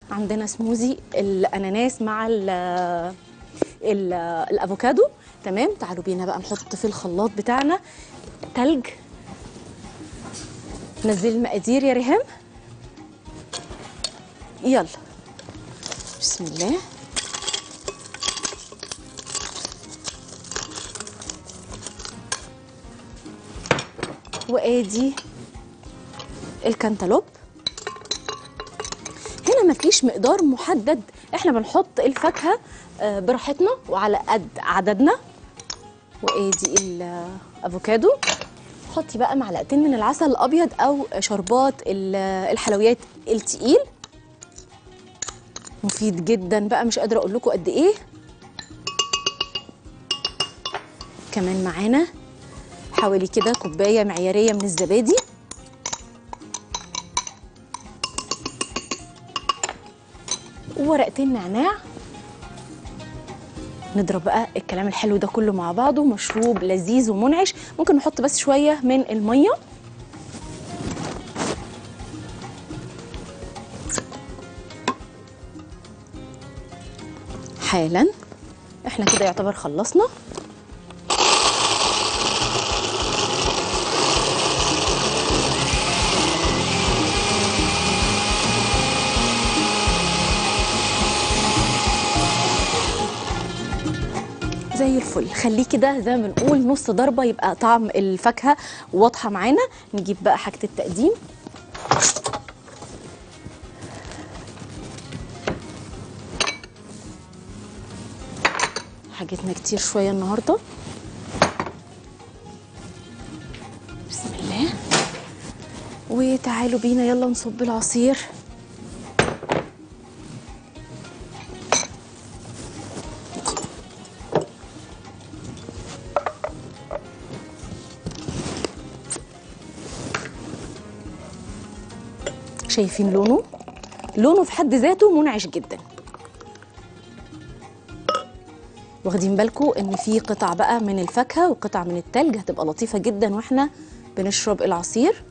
عندنا سموزي الاناناس مع الافوكادو. تمام، تعالوا بينا بقى نحط في الخلاط بتاعنا تلج. نزلي المقادير يا ريهام. يلا بسم الله. وادي الكنتالوب. هنا مفيش مقدار محدد، احنا بنحط الفاكهه براحتنا وعلى قد عددنا. وادي الافوكادو. حطي بقى معلقتين من العسل الابيض او شربات الحلويات التقيل، مفيد جدا بقى، مش قادره اقول لكم قد ايه. كمان معانا حوالي كده كوبايه معياريه من الزبادي. وورقتين نعناع. نضرب بقى الكلام الحلو ده كله مع بعضه، مشروب لذيذ ومنعش. ممكن نحط بس شويه من الميه. حالا احنا كده يعتبر خلصنا. زي الفل. خليه كده زي ما بنقول نص ضربه، يبقى طعم الفاكهه واضحه معانا. نجيب بقى حاجه التقديم. حاجتنا كتير شويه النهارده. بسم الله. وتعالوا بينا يلا نصب العصير. شايفين لونه؟ لونه في حد ذاته منعش جدا. واخدين بالكم ان في قطع بقى من الفاكهه وقطع من التلج، هتبقى لطيفه جدا واحنا بنشرب العصير.